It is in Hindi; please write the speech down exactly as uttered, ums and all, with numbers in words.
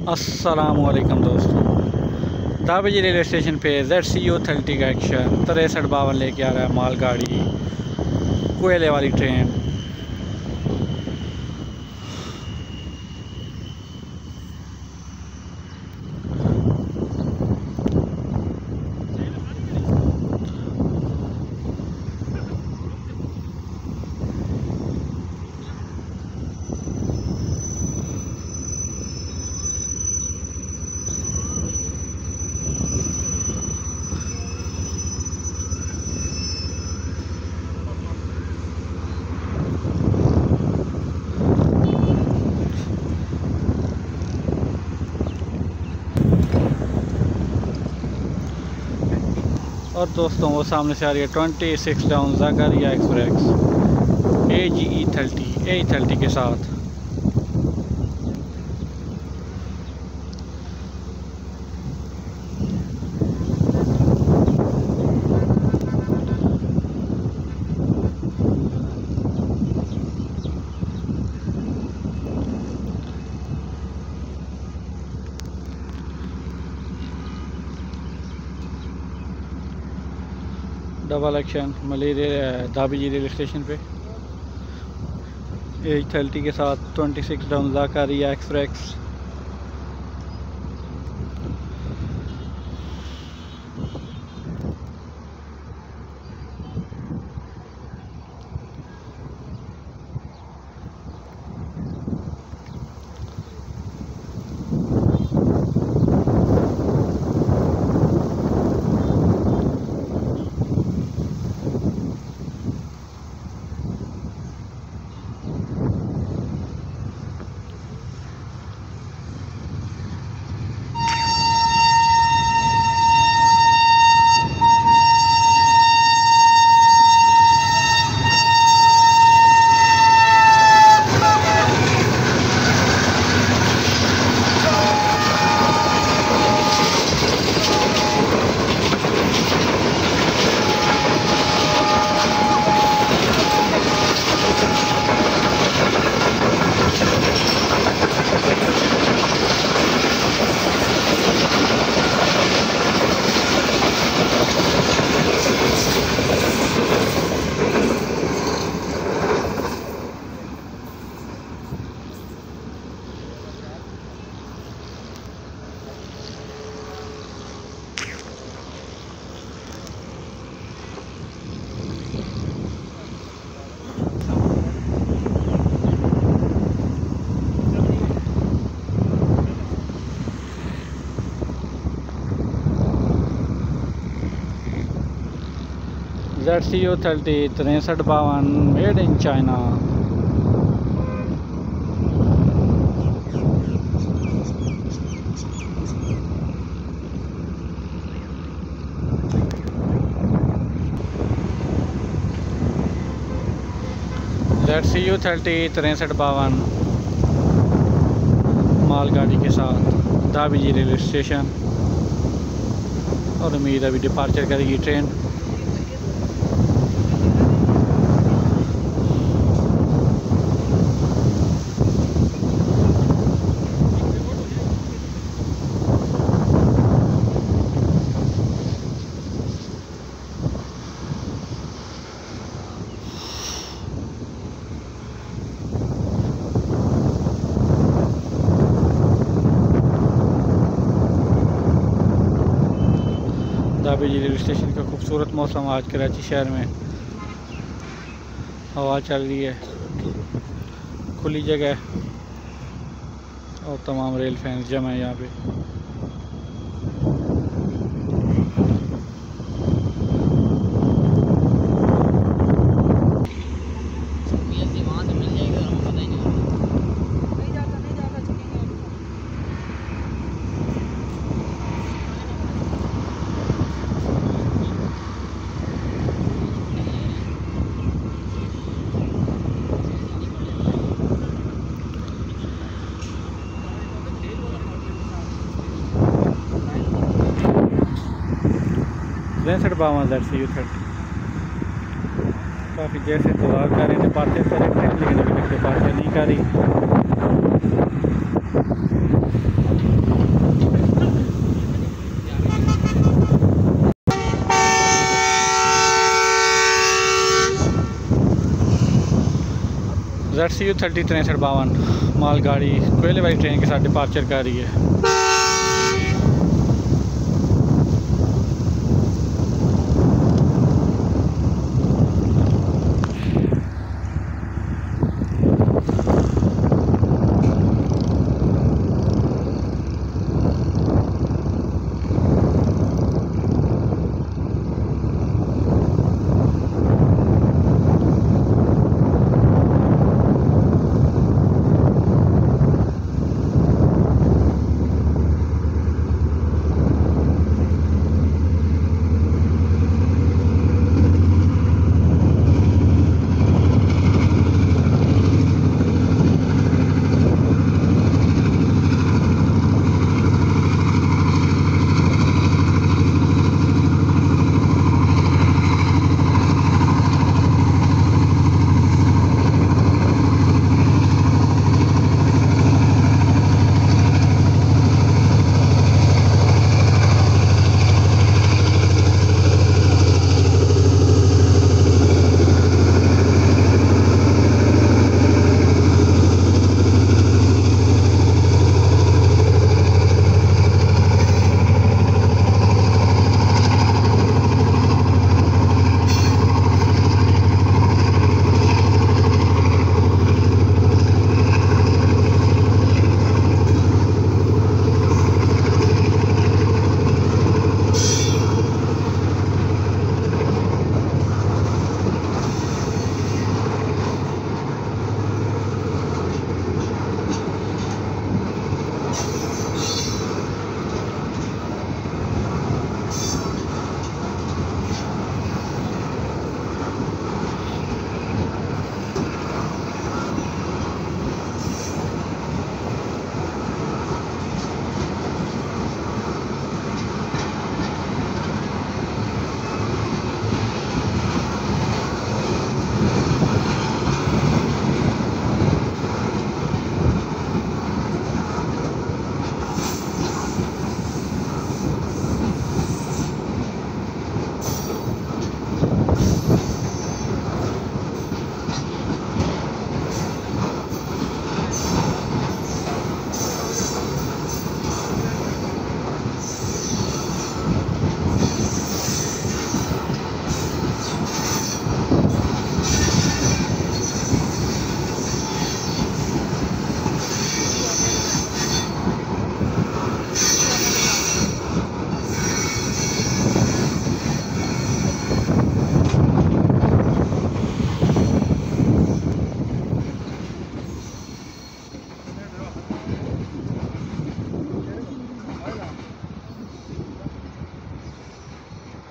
अस्सलामुअलैकुम दोस्तों, दाबेजी रेलवे स्टेशन पे जेड सी ओ थर्टी का एक्शन तिरसठ बावन लेके आ रहा है माल गाड़ी कोयले वाली ट्रेन। और दोस्तों वो सामने से आ रही है twenty six down Zakaria express A G E thirty A thirty के साथ। डबल एक्शन मलेरिया दाबेजी रेलवे स्टेशन पे एच थर्टी के साथ twenty six down Zakaria express. Z C O thirty तिरसठ बावन made in China. Z C O thirty तिरसठ बावन मालगाड़ी के साथ दाबेजी रेलवे स्टेशन और उम्मीद अभी डिपार्चर करेगी ट्रेन। दाबेजी रेलवे स्टेशन का खूबसूरत मौसम आज कराची शहर में, हवा चल रही है, खुली जगह और तमाम रेल फैंस जमा है यहाँ पे। तिरसठ बावन जेड सी ओ थर्टी काफ़ी देर से इंतजार कर रहे थे डिपार्चर कर रहे थे, लेकिन अभी तक डिपार्चर नहीं कर रही। जेड सी यू थर्टी तिरसठ बावन माल गाड़ी कोयले वाली ट्रेन के साथ डिपार्चर कर रही है।